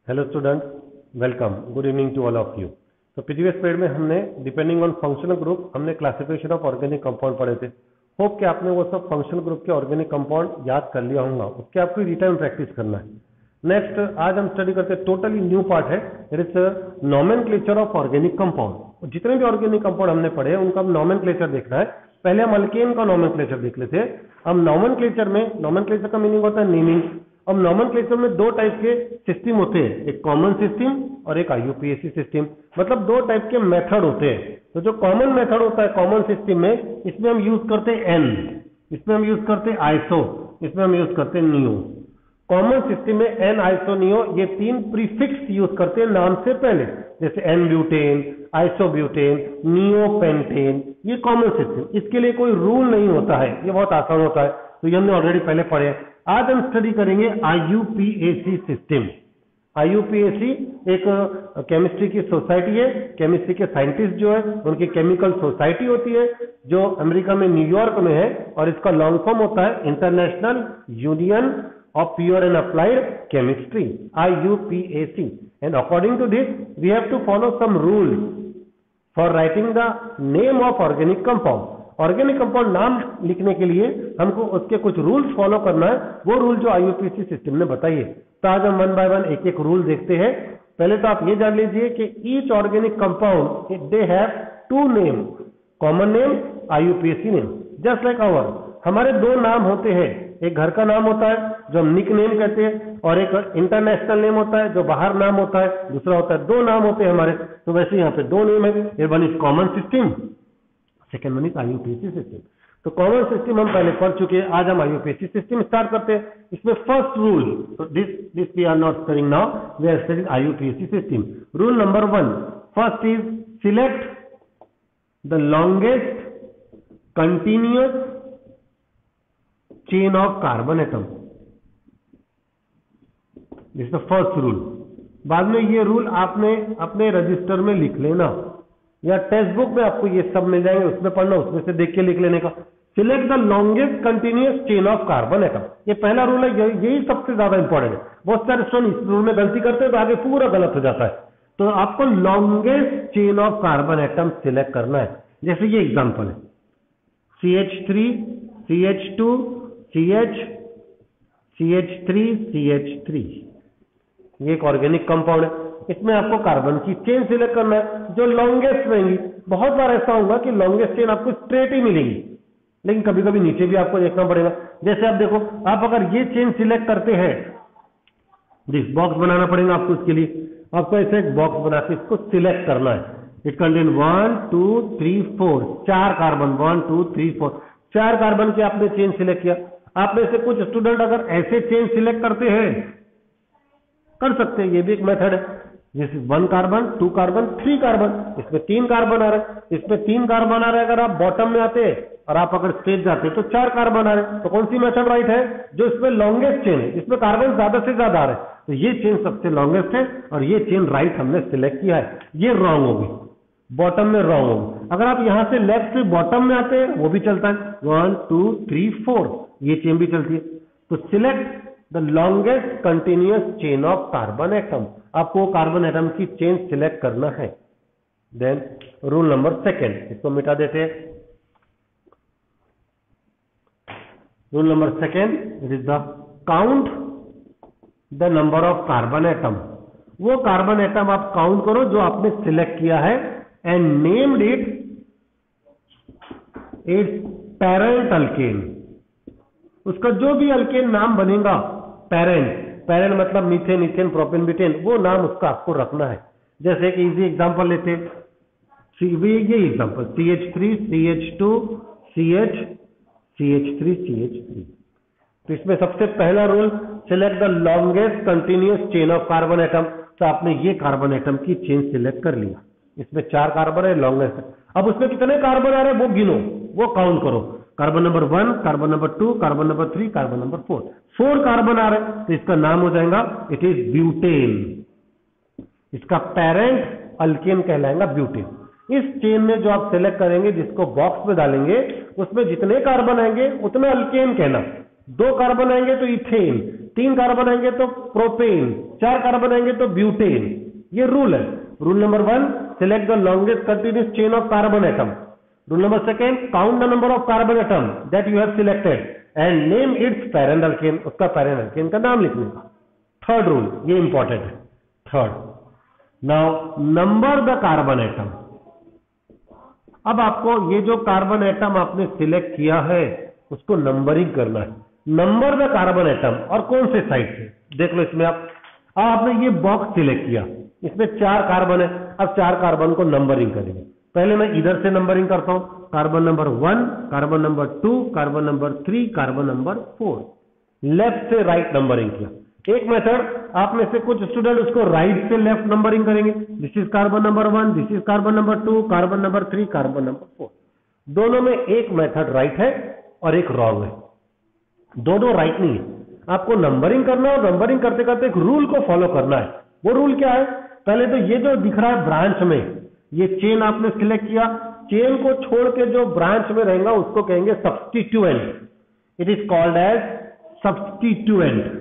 Hello students, welcome, good evening to all of you. तो previous period में हमने depending on functional group हमने classification of organic compound पढ़े थे। Hope कि आपने वो सब फंक्शनल ग्रुप के ऑर्गेनिक कंपाउंड याद कर लिया होगा, उसके आपको रिटर्न प्रैक्टिस करना है। नेक्स्ट आज हम स्टडी करते हैं टोटली न्यू पार्ट है, it is nomenclature of organic compound. जितने भी ऑर्गेनिक कंपाउंड हमने पढ़े हैं उनका नॉमेनक्लेचर देखना है। पहले हम अल्केन का नॉमेनक्लेचर देख लेते हैं। अब नॉमेनक्लेचर में, नॉमेनक्लेचर का मीनिंग होता है नेमिंग। अब नॉमेनक्लेचर में दो टाइप के सिस्टम होते हैं, एक कॉमन सिस्टम और एक आईयूपीएसी सिस्टम। मतलब दो टाइप के मेथड होते हैं। तो जो कॉमन मेथड होता है कॉमन सिस्टम में, इसमें हम यूज करते हैं एन, इसमें हम यूज करते हैं आइसो, इसमें हम यूज करते हैं नियो। कॉमन सिस्टम में एन, आइसो, नियो ये तीन प्रीफिक्स यूज करते हैं नाम से पहले, जैसे N butane, isobutane, neo pentane, ये कॉमन सिस्टम। इसके लिए कोई रूल नहीं होता है, ये बहुत आसान होता है। तो ये हमने ऑलरेडी पहले पढ़े हैं। आज हम स्टडी करेंगे आईयूपीएसी सिस्टम। आईयूपीएसी एक केमिस्ट्री की सोसाइटी है। केमिस्ट्री के साइंटिस्ट जो है उनकी केमिकल सोसाइटी होती है जो अमेरिका में न्यूयॉर्क में है, और इसका लॉन्ग फॉर्म होता है international union of pure and applied chemistry, IUPAC. And according to this we have to follow some rules for writing the name of organic compound. Organic compound नाम लिखने के लिए हमको उसके कुछ रूल्स फॉलो करना है, वो रूल जो आईयूपीएसी सिस्टम ने बताइए। तो आज हम वन बाय वन एक एक रूल देखते हैं। पहले तो आप ये जान लीजिए कि each organic compound they have two name, common name, IUPAC name. Just like our, हमारे दो नाम होते हैं, एक घर का नाम होता है जो हम निक नेम कहते हैं, और एक इंटरनेशनल नेम होता है जो बाहर नाम होता है, दूसरा होता है, दो नाम होते हैं हमारे। तो वैसे यहाँ पे दो नेम है, one is common system, second one is IUPAC system. तो कॉमन सिस्टम हम पहले पढ़ चुके हैं, आज हम आईयूपीएसी सिस्टम स्टार्ट करते हैं। इसमें फर्स्ट रूल, तो this we are not studying now, we are studying IUPAC system. Rule number 1, first is select the longest continuous chain of carbon atom. This is the first rule. बाद में ये rule आपने अपने register में लिख लेना, या टेक्स्ट बुक में आपको ये सब मिल जाएंगे, उसमें पढ़ना, उसमें से देख के लिख लेने का। Select the longest continuous chain of carbon atom, ये पहला रूल है, यही सबसे ज्यादा इंपॉर्टेंट है। बहुत सारे स्टूडेंट इस रूल में गलती करते हैं तो आगे पूरा गलत हो जाता है। तो आपको longest chain of carbon atom select करना है। जैसे ये एग्जाम्पल है, CH3, CH2, CH, CH3, CH3, ये एक ऑर्गेनिक कंपाउंड है। इसमें आपको कार्बन की चेन सिलेक्ट करना है जो लॉन्गेस्ट रहेंगी। बहुत बार ऐसा होगा कि लॉन्गेस्ट चेन आपको स्ट्रेट ही मिलेगी, लेकिन कभी कभी नीचे भी आपको देखना पड़ेगा। जैसे आप देखो, आप अगर ये चेन सिलेक्ट करते हैं, दिस बॉक्स बनाना पड़ेगा आपको। इसके लिए आपको ऐसे एक बॉक्स बना के इसको सिलेक्ट करना है। इट कंटेन 1 2 3 4, 4 कार्बन, 1 2 3 4, 4 कार्बन के आपने चेन सिलेक्ट किया। आप में से कुछ स्टूडेंट अगर ऐसे चेन सिलेक्ट करते हैं, कर सकते हैं, ये भी एक मेथड है। जैसे 1 कार्बन, 2 कार्बन, 3 कार्बन, इसमें 3 कार्बन आ रहे हैं, इसमें 3 कार्बन आ रहे हैं। अगर आप बॉटम में आते हैं और आप अगर स्ट्रेट जाते हैं तो 4 कार्बन आ रहे हैं। तो कौन सी मेथड राइट है? जो इसमें लॉन्गेस्ट चेन है, इसमें कार्बन ज्यादा से ज्यादा आ रहे हैं, तो ये चेन सबसे लॉन्गेस्ट है और ये चेन राइट हमने सिलेक्ट किया है। ये रॉन्ग होगी, बॉटम में रॉन्ग होगी। अगर आप यहां से लेफ्ट से बॉटम में आते हैं वो भी चलता है, 1 2 3 4, ये चेन भी चलती है। तो select the longest continuous chain of carbon atom, आपको कार्बन एटम की चेन सिलेक्ट करना है। देन रूल नंबर 2, इसको मिटा देते हैं। Rule number 2, it is the count the number of carbon atom. वो कार्बन एटम आप काउंट करो जो आपने सिलेक्ट किया है, and named it its parent alkane. उसका जो भी अल्केन नाम बनेगा, पेरेंट मतलब मीथेन, इथेन, प्रोपेन, ब्यूटेन, वो नाम उसका आपको रखना है। जैसे एक इजी एग्जांपल लेते हैं, ये example CH3, CH2, CH, CH3, CH3। तो इसमें सबसे पहला रूल, select the longest continuous chain of carbon atom. तो आपने ये कार्बन एटम की चेन सिलेक्ट कर लिया, इसमें 4 कार्बन है, लॉन्गेस्ट है। अब उसमें कितने कार्बन आ रहे हैं वो गिनो, वो काउंट करो। Carbon number 1, carbon number 2, carbon number 3, carbon number 4, 4 carbon आ रहे हैं, तो इसका नाम हो जाएगा, इट इज ब्यूटेन। इसका पेरेंट अल्केन कहलाएगा ब्यूटेन। इस चेन में जो आप सिलेक्ट करेंगे, जिसको बॉक्स में डालेंगे, उसमें जितने कार्बन आएंगे उतने अल्केन कहना। 2 कार्बन आएंगे तो इथेन, 3 कार्बन आएंगे तो प्रोपेन, 4 कार्बन आएंगे तो ब्यूटेन। ये रूल है। Rule number 1, select the longest continuous chain of carbon atom. Rule number 2, count the number of carbon atom that you have selected and name its parent alkane, उसका parent alkane का नाम लिखने का। Third rule, ये important है। Third, now number the carbon atom. अब आपको ये जो कार्बन एटम आपने सिलेक्ट किया है उसको नंबरिंग करना है। नंबर द कार्बन एटम, और कौन से साइड से, देख लो इसमें आपने ये बॉक्स सिलेक्ट किया, इसमें 4 कार्बन है। अब 4 कार्बन को नंबरिंग करेंगे। पहले मैं इधर से नंबरिंग करता हूं, carbon number 1, carbon number 2, carbon number 3, carbon number 4। Left से राइट नंबरिंग किया। एक मेथड, आप में से कुछ स्टूडेंट उसको राइट से लेफ्ट नंबरिंग करेंगे। This is carbon number 1, this is carbon number 2, carbon number 3, carbon number 4। दोनों में एक मेथड राइट है और एक रॉन्ग है, दोनों राइट नहीं है। आपको नंबरिंग करना है और नंबरिंग करते करते एक रूल को फॉलो करना है। वो रूल क्या है? पहले तो ये जो दिख रहा है ब्रांच में, ये चेन आपने सिलेक्ट किया, चेन को छोड़ के जो ब्रांच में रहेगा उसको कहेंगे substituent. It is called as substituent.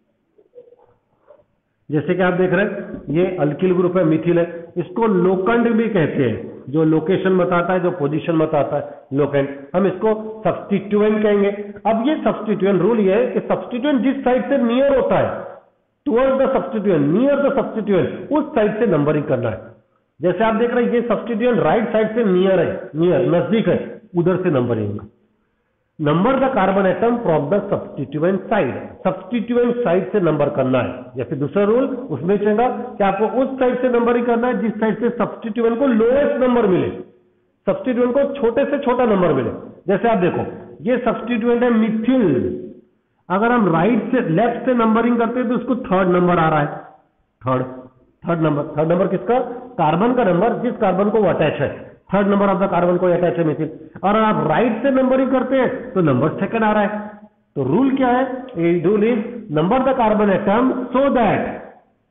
जैसे कि आप देख रहे हैं ये अल्किल ग्रुप है, मिथिल है, इसको लोकेंट भी कहते हैं। जो लोकेशन बताता है, जो पोजीशन बताता है, लोकेंट। हम इसको सब्स्टिट्यूएंट कहेंगे। अब ये सब्स्टिट्यूएंट रूल ये है कि सब्स्टिट्यूएंट जिस साइड से नियर होता है, towards the substituent, near the substituent, उस साइड से नंबरिंग करना है। जैसे आप देख रहे हैं ये सब्स्टिट्यूएंट राइट साइड से नियर है, नियर नजदीक है, उधर से numbering. Number the carbon atom from the substituent side, substituent side से नंबर करना है। या फिर दूसरा रूल उसमें चलेगा कि आपको उस साइड से नंबरिंग करना है जिस साइड से सब्स्टिट्यूएंट को लोएस्ट नंबर मिले, सब्स्टिट्यूएंट को छोटे से छोटा नंबर मिले। जैसे आप देखो ये सब्स्टिट्यूएंट है मिथिल, अगर हम राइट से लेफ्ट से नंबरिंग करते हैं तो उसको 3rd नंबर आ रहा है। थर्ड नंबर किसका? कार्बन का नंबर, जिस कार्बन को वो अटैच है। 3rd number of the carbon को अटैच है मिथिल। और आप राइट से नंबरिंग करते हैं तो नंबर 2nd आ रहा है। तो रूल क्या है? Rule is number the carbon atom so that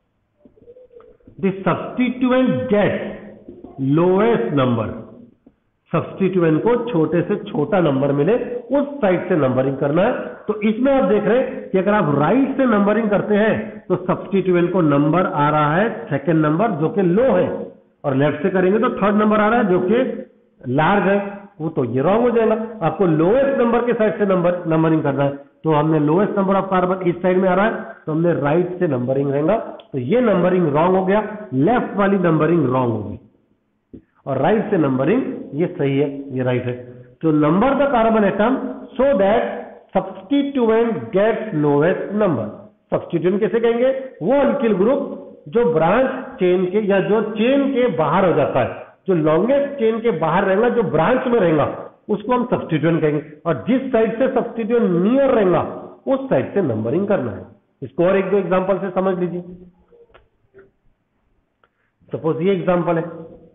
the substituent gets lowest number. Substituent को छोटे से छोटा नंबर मिले, उस साइड से नंबरिंग करना है। तो इसमें आप देख रहे हैं कि अगर आप राइट से नंबरिंग करते हैं तो सब्स्टिट्यूएंट को नंबर आ रहा है 2nd नंबर जो कि लो है, और लेफ्ट से करेंगे तो 3rd नंबर आ रहा है जो कि लार्ज है। वो तो ये रॉन्ग हो जाएगा। आपको लोएस्ट नंबर के साइड से नंबरिंग करना है। तो हमने लोएस्ट नंबर ऑफ कार्बन इस साइड में आ रहा है तो हमने राइट से नंबरिंग रहेगा। तो ये नंबरिंग रॉन्ग हो गया, लेफ्ट वाली नंबरिंग रॉन्ग होगी, और राइट से नंबरिंग ये सही है, ये राइट है। तो number the carbon atom so that substituent gets lowest number. Substituent कैसे कहेंगे? वो अल्किल ग्रुप जो ब्रांच चेन के या जो चेन के बाहर हो जाता है, जो लॉन्गेस्ट चेन के बाहर रहेगा, जो ब्रांच में रहेगा, उसको हम सब्स्टिट्यूएंट कहेंगे। और जिस साइड से सब्स्टिट्यूएंट नियर रहेगा उस साइड से नंबरिंग करना है। इसको और 1-2 एग्जांपल से समझ लीजिए। सपोज ये एग्जांपल है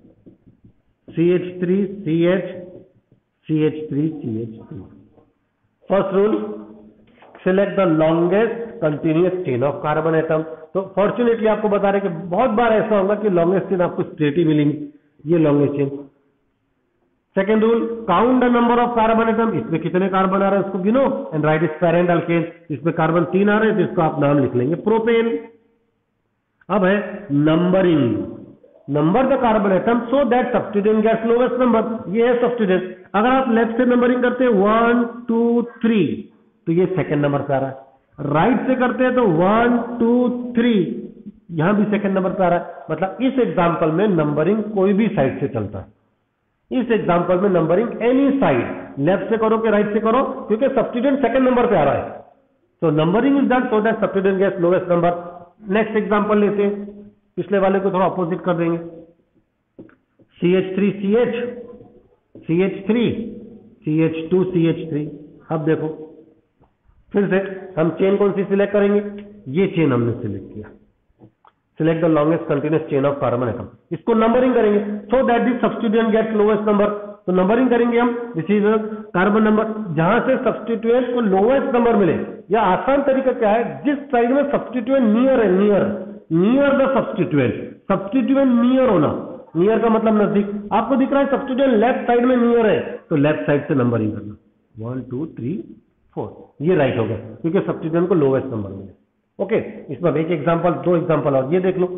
CH3 CH CH3 CH3। First rule, select the longest continuous chain of carbon atom. तो फॉर्चुनेटली आपको बता रहे कि बहुत बार ऐसा होगा कि लॉन्गेस्ट चेन आपको स्ट्रेट ही मिलेंगी, ये longest chain. Second rule, count the number of carbon atom. इसमें कितने कार्बन आ रहे हैं उसको गिनो and right is parent alkane. इसमें कार्बन 3 आ रहे हैं तो इसको आप नाम लिख लेंगे प्रोपेन। अब है numbering, number the carbon atom so that substituent gets lowest number. ये है सब्स्टिट्यूएंट। अगर आप लेफ्ट से नंबरिंग करते हैं 1 2 3 तो ये 2nd नंबर पे आ रहा है। राइट से करते हैं तो 1 2 3, यहां भी 2nd नंबर पे आ रहा है। मतलब इस एग्जांपल में नंबरिंग कोई भी साइड से चलता है। इस एग्जांपल में नंबरिंग एनी साइड, लेफ्ट से करो कि राइट से करो, क्योंकि सब्स्टिट्यूएंट 2nd नंबर पे आ रहा है। तो numbering is done so that substituent gets lowest number. Next example लेते हैं, पिछले वाले को थोड़ा अपोजिट कर देंगे। CH3 CH CH3 CH2 CH3। अब देखो फिर से हम चेन कौन सी सिलेक्ट करेंगे? ये चेन हमने सिलेक्ट किया। Select the longest continuous chain of carbon atom. इसको नंबरिंग करेंगे so that the substituent gets lowest number. तो नंबरिंग करेंगे हम, दिस इज कार्बन नंबर, जहां से सब्स्टिट्यूएंट को लोएस्ट नंबर मिले। या आसान तरीका क्या है? जिस साइड में सब्स्टिट्यूएंट नियर है, नियर द सब्स्टिट्यूएंट नियर होना। नियर का मतलब नजदीक। आपको दिख रहा है सब्स्टिट्यूएंट लेफ्ट साइड में नियर है तो लेफ्ट साइड से नंबरिंग करना 1 2 3 4, ये राइट हो गया क्योंकि सब्स्टिट्यूएंट को लोवेस्ट नंबर मिले। ओके, इसमें एक एग्जांपल, दो एग्जांपल और ये देख लो।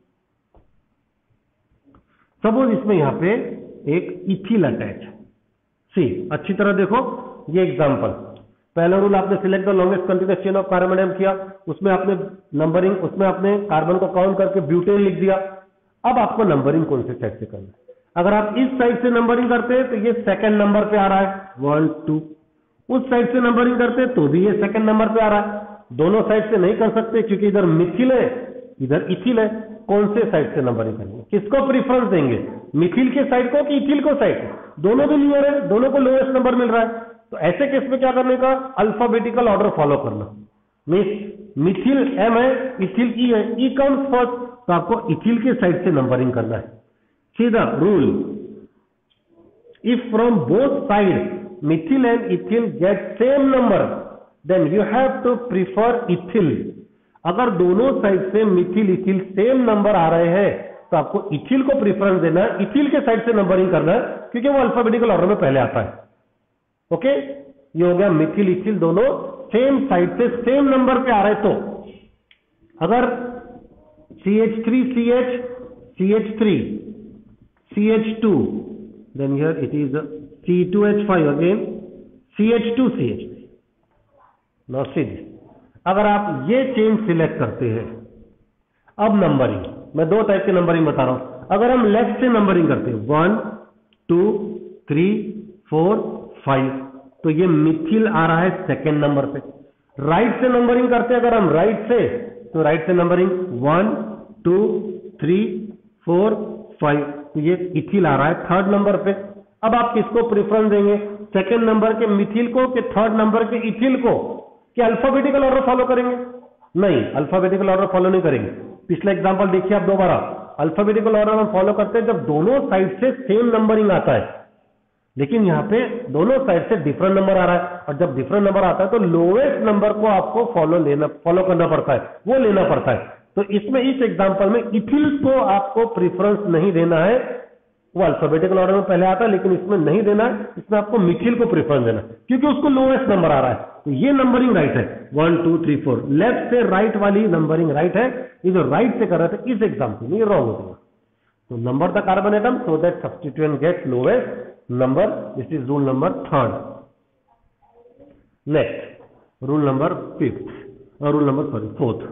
सपोज इसमें यहां पे एक इथिल अटैच है। सी, अच्छी तरह देखो ये एग्जांपल। पहला रूल आपने select the longest continuous chain of carbon atom किया, उसमें आपने नंबरिंग, उसमें आपने कार्बन को काउंट करके ब्यूटेन लिख दिया। अब आपको नंबरिंग कौन से साइड से करना है? अगर आप इस साइड से नंबरिंग करते हैं तो ये सेकंड नंबर पे आ रहा है 1 2, उस साइड से नंबरिंग करते हैं तो भी ये सेकंड नंबर पे आ रहा है। दोनों साइड से नहीं कर सकते क्योंकि इधर मिथिल है इधर इथिल है। कौन से साइड से नंबरिंग करेंगे? किसको प्रीफरेंस देंगे, मिथिल के साइड को कि इथिल को साइड को? दोनों भी नियर है, दोनों को लोएस्ट नंबर मिल रहा है। तो ऐसे केस में क्या करने का? अल्फाबेटिकल ऑर्डर फॉलो करना। मिथिल एम है, इथिल ई है, ई कम्स फर्स्ट, तो आपको इथिल के साइड से नंबरिंग करना है। सीधा rule, if from both side methyl and ethyl get same number then you have to prefer ethyl. अगर दोनों साइड से मिथिल इथिल सेम नंबर आ रहे हैं तो आपको इथिल को प्रीफरेंस देना है, इथिल के साइड से नंबरिंग करना है क्योंकि वो अल्फाबेटिकल ऑर्डर में पहले आता है। ओके, ये हो गया मिथिल इथिल दोनों सेम साइड से सेम नंबर पे आ रहे। तो अगर CH3CH CH3 CH2 then here it is C2H5 again CH2 CH3। now see this, अगर आप ये चेन सिलेक्ट करते हैं, अब नंबरिंग, मैं दो टाइप के नंबरिंग बता रहा हूं। अगर हम लेफ्ट से नंबरिंग करते हैं 1 2 3 4 5 तो ये मिथिल आ रहा है सेकेंड नंबर पे। राइट से नंबरिंग करते हैं, अगर हम राइट से, तो राइट से नंबरिंग 1 2 3 4 5 तो ये इथिल आ रहा है थर्ड नंबर पे। अब आप किसको प्रेफरेंस देंगे? सेकेंड नंबर के मिथिल को कि थर्ड नंबर के इथिल को? कि अल्फाबेटिकल ऑर्डर फॉलो करेंगे? नहीं, अल्फाबेटिकल ऑर्डर फॉलो नहीं करेंगे। पिछला एग्जांपल देखिए आप दोबारा। अल्फाबेटिकल ऑर्डर हम फॉलो करते हैं जब दोनों साइड से सेम नंबरिंग आता है, लेकिन यहां पे दोनों साइड से डिफरेंट नंबर आ रहा है, और जब डिफरेंट नंबर आता है तो लोएस्ट नंबर को आपको फॉलो करना पड़ता है, वो लेना पड़ता है। तो इसमें इस एग्जांपल में इथिल को आपको प्रेफरेंस नहीं देना है, वो अल्फाबेटिकल ऑर्डर में पहले आता है, लेकिन इसमें नहीं देना है, इसमें आपको मिथिल को प्रेफरेंस देना है क्योंकि उसको लोएस्ट नंबर आ रहा है। तो ये नंबरिंग राइट है 1 2 3 4, लेफ्ट से राइट वाली नंबरिंग राइट है। ये जो राइट से कर रहे थे इस एग्जाम्पल में ये रॉन्ग हो गया। तो number the carbon atom so that substituent get lowest number, this is rule number 3rd। Next rule number 5th और रूल नंबर 4th।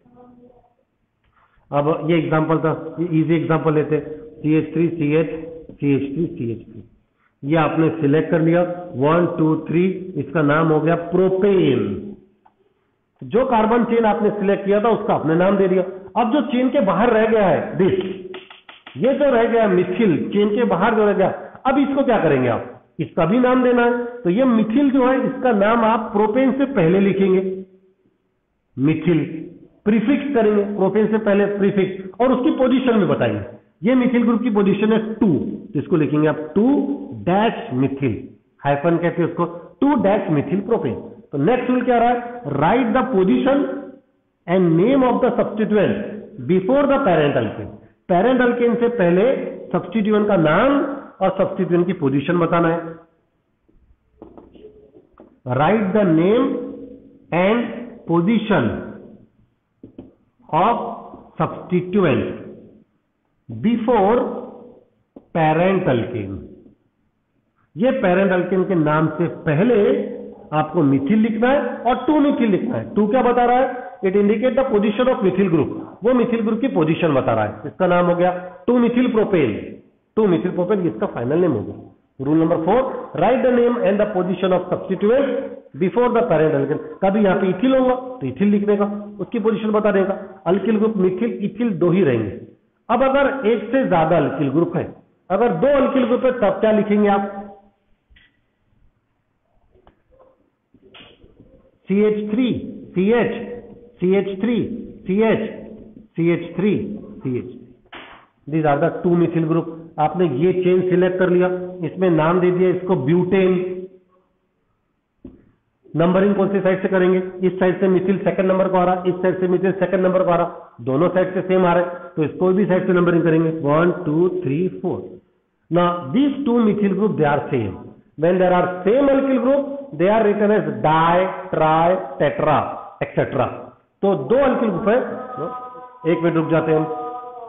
अब ये एग्जांपल था, ये इजी एग्जांपल लेते, CH3 CH CH3 CH3, ये आपने सिलेक्ट कर लिया 1 2 3, इसका नाम हो गया प्रोपेन। जो कार्बन चेन आपने सिलेक्ट किया था उसका आपने नाम दे दिया। अब जो चेन के बाहर रह गया है दिस, ये जो रह गया मिथिल, चेन के बाहर जो रह गया, अब इसको क्या करेंगे आप? इसका भी नाम देना है। तो ये मिथिल जो है इसका नाम आप प्रोपेन से पहले लिखेंगे, मिथिल प्रीफिक्स करेंगे, प्रोपेन से पहले प्रीफिक्स, और उसकी पोजीशन भी बताएंगे। ये मिथिल ग्रुप की पोजीशन है 2, तो इसको लिखेंगे आप 2- मिथिल, हाइफन कहते हैं उसको, 2- मिथिल प्रोपेन। तो नेक्स्ट रूल क्या रहा है? Write the position and name of the substituent before the parent alkane. Parent alkane से पहले सब्स्टिट्यूएंट का नाम और सब्स्टिट्यूएंट की पोजीशन बताना है। Write the name and position of substituent before parent alkane. ये पेरेंट अल्केन के नाम से पहले आपको मिथिल लिखना है और 2 मिथिल लिखना है। 2 क्या बता रहा है? It indicate the position of methyl group, वो मिथिल ग्रुप की पोजीशन बता रहा है। इसका नाम हो गया 2 मिथिल प्रोपेन, 2 मिथिल प्रोपेन, इसका फाइनल नेम हो गया। Rule number 4, write the name and the position of substituent before the parent alkane. कभी यहाँ पे इथिल होगा तो इथिल लिखने का, उसकी पोजीशन बता देगा। अल्किल ग्रुप मिथिल इथिल 2 ही रहेंगे। अब अगर एक से ज्यादा अल्किल ग्रुप है, अगर 2 अल्किल ग्रुप है, तब क्या लिखेंगे आप? CH3 CH CH3 CH CH3 CH, these are the 2 methyl group. आपने ये चेन सिलेक्ट कर लिया, इसमें नाम दे दिया इसको ब्यूटेन। नंबरिंग कौन सी साइड से करेंगे? इस साइड से मिथिल सेकंड नंबर को आ रहा, इस साइड से मिथिल सेकंड नंबर को आ रहा, दोनों साइड से सेम आ रहे, तो इसको भी साइड से नंबरिंग करेंगे 1 2 3 4। Now these 2 methyl group they are same, When there are same alkyl group, they are written as di, tri, tetra, etc. तो दो alkyl group है, एक मिनट रुक जाते हैं हम.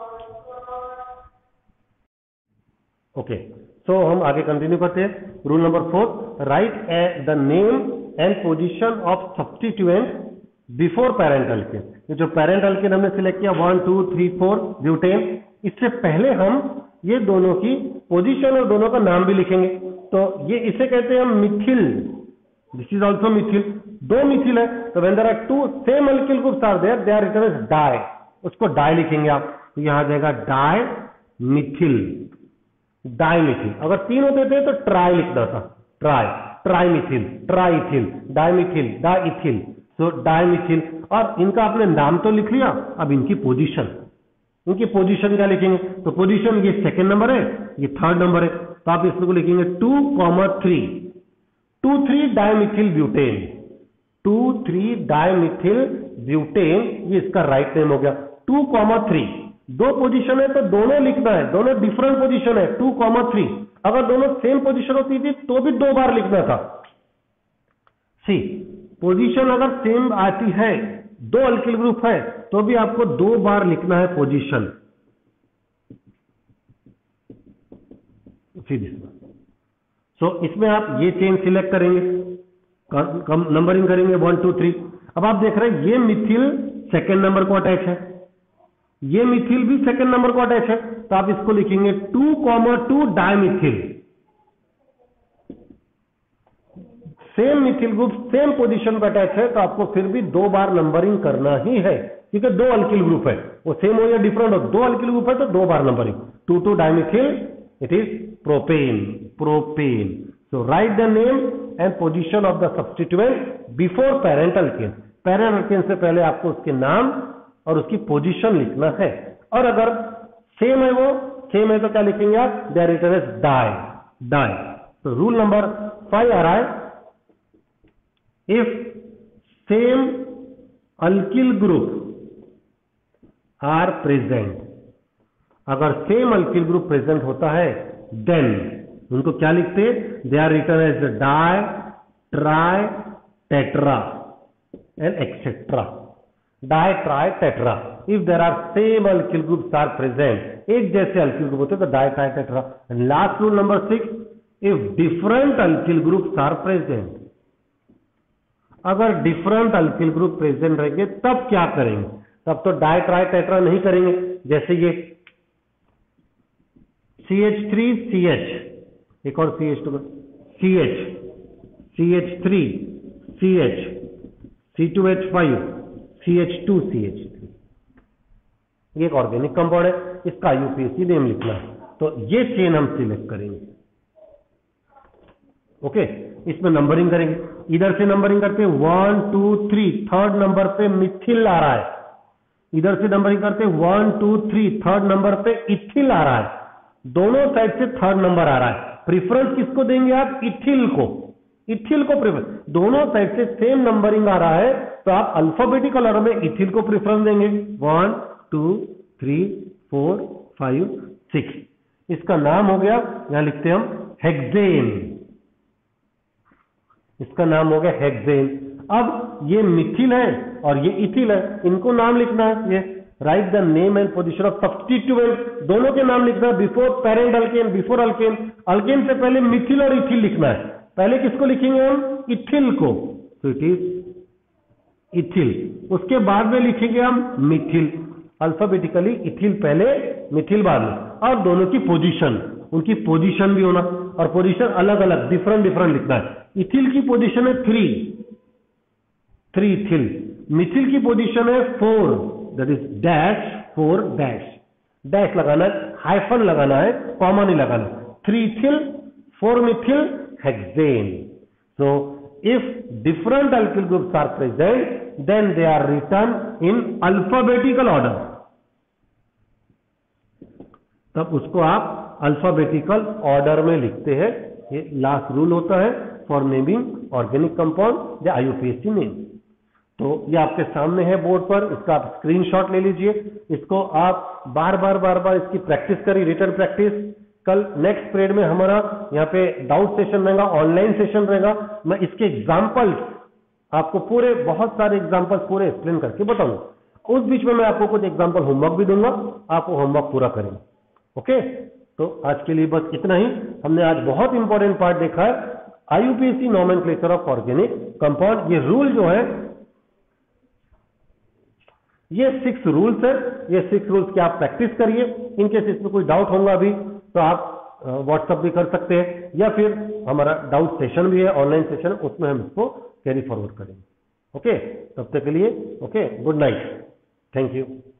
ओके, सो हम आगे कंटिन्यू करते हैं. Rule number 4, write the name and position of substituent before parent alkane. ये जो पैरेंट अल्केन हमने सिलेक्ट किया 1 2 3 4 ब्यूटेन, इससे पहले हम ये दोनों की पोजीशन और दोनों का नाम भी लिखेंगे. तो ये इसे कहते हैं हम methyl. This is also methyl. दो मिथिल है, तो when there are two same alkyl groups are there, they are written as di. उसको डाई लिखेंगे आप, तो यहां आ जाएगा डाई मिथिल, डाई मिथिल. अगर तीन होते थे तो ट्राई लिखना था, tri, tri methyl, tri ethyl, di methyl, di ethyl. तो डाई मिथिल. और इनका आपने नाम तो लिख लिया, अब इनकी पोजीशन, इनकी पोजीशन क्या लिखेंगे? तो पोजीशन ये सेकंड नंबर है, ये थर्ड नंबर है, तो आप इसको लिखेंगे 2,3, 2,3 डाइमिथिल ब्यूटेन, 2,3 डाइमिथिल ब्यूटेन, ये इसका राइट नेम हो गया. 2,3 दो पोजीशन है तो दोनों लिखना है, दोनों डिफरेंट पोजीशन है. 2,3 अगर दोनों सेम पोजीशन होती थी तो भी दो बार लिखना था. सी पोजीशन अगर सेम आती है, दो अल्किल ग्रुप है, तो भी आपको दो बार लिखना है पोजीशन. सो इसमें आप ये चेन सिलेक्ट करेंगे, नंबरिंग करेंगे 1 2 3. अब आप देख रहे हैं ये मिथिल सेकेंड नंबर को अटैच है, ये मिथिल भी सेकेंड नंबर को अटैच है, तो आप इसको लिखेंगे 2,2 dimethyl. Same methyl group same position पर अटैच है, तो आपको फिर भी दो बार नंबरिंग करना ही है, क्योंकि दो अल्किल ग्रुप है, वो सेम हो या डिफरेंट हो, दो अल्किल ग्रुप है तो दो बार numbering. 2,2 dimethyl, it is propane, propane. So write the name and position of the substituent before parent alkane. Parent alkane से पहले आपको उसके नाम और उसकी पोजीशन लिखना है. और अगर सेम है, वो सेम है तो क्या लिखेंगे आप? They are written as di, di. तो रूल नंबर 5 आ रहा है, if same alkyl group are present, अगर सेम अल्किल ग्रुप प्रेजेंट होता है, देन उनको क्या लिखते हैं? They are written as di, tri, tetra and etcetera. Di, tri, tetra. If there are same alkyl groups are present, एक जैसे alkyl group होते तो di, tri, tetra. And last rule number 6, if different alkyl groups are present, अगर different alkyl group present रहेंगे तब क्या करेंगे? तब तो डाई, ट्राई, टेट्रा नहीं करेंगे. जैसे ये CH3CH, एक और CH2, CH, CH3, CH, C2H5, CH2CH3. ये एक ऑर्गेनिक कंपाउंड है, इसका IUPAC नेम लिखना है, तो ये चेन हम सिलेक्ट करेंगे. ओके, इसमें नंबरिंग करेंगे. इधर से नंबरिंग करते हैं 1 2 3, थर्ड नंबर पे मिथिल आ रहा है. इधर से नंबरिंग करते हैं 1 2 3, थर्ड नंबर पे इथिल आ रहा है. दोनों साइड से थर्ड नंबर आ रहा है. प्रिफरेंस किसको देंगे आप? इथिल को, इथिल को प्रेफरेंस. दोनों साइड से सेम नंबरिंग आ रहा है, तो आप अल्फाबेटिकल ऑर्डर में इथिल को प्रेफरेंस देंगे. 1 2 3 4 5 6. इसका नाम हो गया, यहां लिखते हैं हम हेक्सेन. इसका नाम हो गया हेक्सेन. अब ये मिथिल है और ये इथिल है, इनको नाम लिखना है. ये write the name and position of substituent, दोनों के नाम लिखना है before parent alkane, before alkane. Alkane से पहले मिथिल और इथिल लिखना है. पहले किसको लिखेंगे हम? इथिल को, तो इट इज इथिल. उसके बाद में लिखेंगे हम मिथिल. अल्फाबेटिकली इथिल पहले, मिथिल बाद में. और दोनों की पोजीशन, उनकी पोजीशन भी होना, और पोजीशन अलग अलग डिफरेंट डिफरेंट लिखना है. इथिल की पोजीशन है 3 इथिल. मिथिल की पोजीशन है 4, that is dash 4 dash. Dash लगाना है, हाइफन लगाना है, कॉमा नहीं लगाना. 3 ethyl, 4 methyl, hexane. So if different alkyl groups are present, then they are written in alphabetical order. तब उसको आप अल्फाबेटिकल ऑर्डर में लिखते हैं. ये लास्ट रूल होता है फॉर नेमिंग ऑर्गेनिक कंपाउंड या IUPAC नेम. तो ये आपके सामने है बोर्ड पर, इसका आप स्क्रीनशॉट ले लीजिए. इसको आप बार बार इसकी प्रैक्टिस करिए, रिटन प्रैक्टिस. कल नेक्स्ट पीरियड में हमारा यहाँ पे डाउट सेशन रहेगा, ऑनलाइन सेशन रहेगा। मैं इसके एग्जाम्पल्स आपको पूरे बहुत सारे एग्जाम्पल्स पूरे एक्सप्लेन करके बताऊंगा। उस बीच में मैं आपको कुछ एग्जाम्पल होमवर्क भी दूंगा, आपको होमवर्क पूरा करेंगे। ओके, तो आज के लिए बस इतना ही। हमने आज बहुत इंपॉर्टेंट पार्ट देखा है, IUPAC nomenclature of organic compound. ये रूल जो है, ये 6 रूल्स है। ये 6 रूल्स की आप प्रैक्टिस करिए। इनकेस इसमें कोई डाउट होगा भी तो आप व्हाट्सएप भी कर सकते हैं, या फिर हमारा डाउट सेशन भी है, ऑनलाइन सेशन, उसमें हम इसको कैरी फॉरवर्ड करेंगे। ओके, तब तक के लिए okay, good night, thank you.